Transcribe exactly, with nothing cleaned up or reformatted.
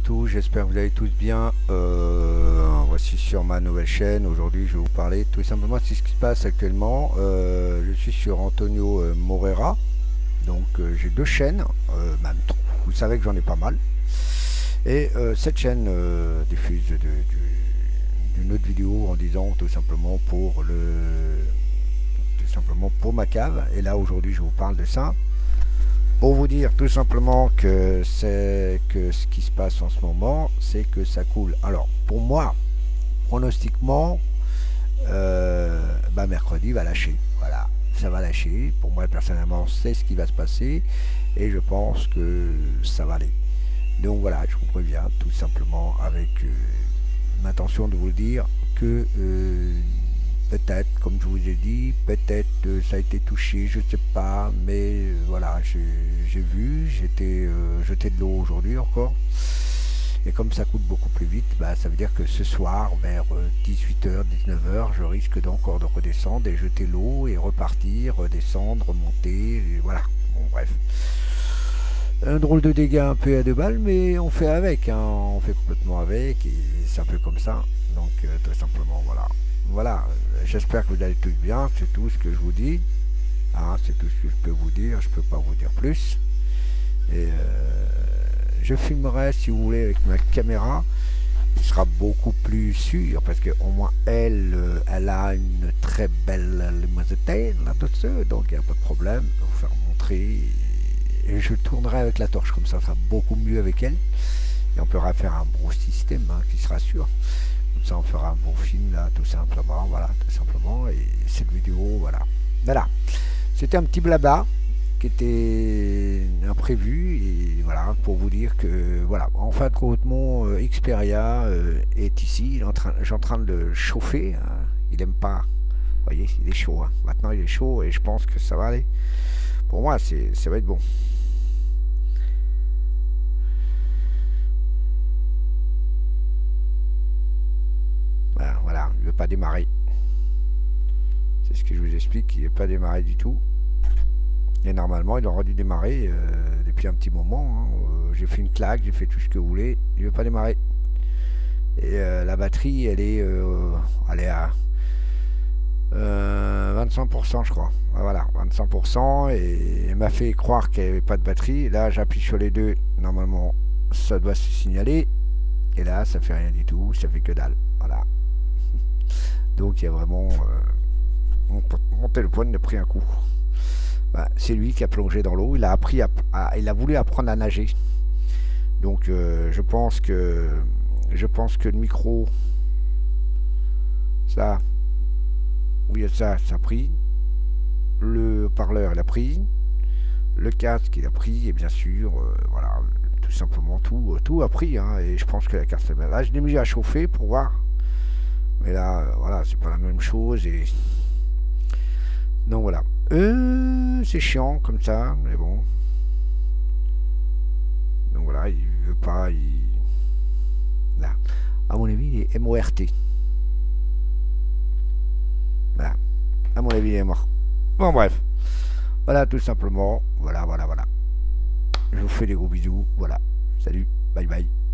tous, j'espère que vous allez tous bien. Euh, voici sur ma nouvelle chaîne. Aujourd'hui je vais vous parler tout simplement de ce qui se passe actuellement. Euh, je suis sur Antonio euh, Moreira. Donc euh, j'ai deux chaînes, euh, même trois. Vous savez que j'en ai pas mal. Et euh, cette chaîne euh, diffuse de, de, d'une autre vidéo en disant tout simplement pour le tout simplement pour ma cave. Et là aujourd'hui je vous parle de ça. Pour vous dire tout simplement que c'est que ce qui se passe en ce moment, c'est que ça coule. Alors pour moi, pronostiquement, euh, bah mercredi va lâcher. Voilà, ça va lâcher. Pour moi personnellement, c'est ce qui va se passer et je pense que ça va aller. Donc voilà, je vous préviens tout simplement avec euh, l'intention de vous le dire que euh, peut-être, comme je vous ai dit, peut-être euh, ça a été touché, je sais pas, mais euh, voilà, j'ai vu, j'étais euh, jeté de l'eau aujourd'hui encore, et comme ça coûte beaucoup plus vite, bah, ça veut dire que ce soir, vers euh, dix-huit heures, dix-neuf heures, je risque d'encore de redescendre et jeter l'eau et repartir, redescendre, remonter, et voilà, bon bref. Un drôle de dégâts un peu à deux balles, mais on fait avec, hein, on fait complètement avec, et c'est un peu comme ça, donc euh, tout simplement, voilà. Voilà, j'espère que vous allez tous bien, c'est tout ce que je vous dis. Hein, c'est tout ce que je peux vous dire, je peux pas vous dire plus. Et euh, je filmerai, si vous voulez, avec ma caméra. Il sera beaucoup plus sûr, parce qu'au moins elle, euh, elle a une très belle luminosité là-dessus, donc il n'y a pas de problème. Je vais vous faire montrer. Et je tournerai avec la torche, comme ça, ça sera beaucoup mieux avec elle. Et on pourra faire un gros système hein, qui sera sûr. Ça on fera un bon film là tout simplement, voilà, tout simplement. Et cette vidéo, voilà, voilà, c'était un petit blabla qui était imprévu et voilà pour vous dire que voilà, en fin de compte mon euh, Xperia euh, est ici, j'ai en train de le chauffer, hein. Il aime pas, vous voyez, il est chaud, hein. Maintenant il est chaud et je pense que ça va aller. Pour moi c'est ça va être bon. Ben, voilà, il ne veut pas démarrer. C'est ce que je vous explique, il n'est pas démarré du tout. Et normalement, il aurait dû démarrer euh, depuis un petit moment. Hein. Euh, j'ai fait une claque, j'ai fait tout ce que vous voulez. Il ne veut pas démarrer. Et euh, la batterie, elle est, euh, elle est à euh, vingt-cinq pour cent, je crois. Voilà, vingt-cinq pour cent. Et elle m'a fait croire qu'il n'y avait pas de batterie. Là, j'appuie sur les deux. Normalement, ça doit se signaler. Et là, ça fait rien du tout. Ça fait que dalle. Voilà. Donc il y a vraiment euh, mon, mon téléphone a pris un coup. Bah, c'est lui qui a plongé dans l'eau. Il a appris à, à, il a voulu apprendre à nager. Donc euh, je pense que je pense que le micro, ça, oui ça, ça a pris. Le parleur il a pris. Le casque il a pris et bien sûr euh, voilà tout simplement tout tout a pris. Hein, et je pense que la carte là je l'ai mis à chauffer pour voir. Mais là, euh, voilà, c'est pas la même chose et donc voilà. Euh, c'est chiant comme ça, mais bon. Donc voilà, il veut pas, il. Là, à mon avis, il est M O R T. Là, à mon avis, il est mort. Bon bref, voilà tout simplement. Voilà, voilà, voilà. Je vous fais des gros bisous. Voilà, salut, bye bye.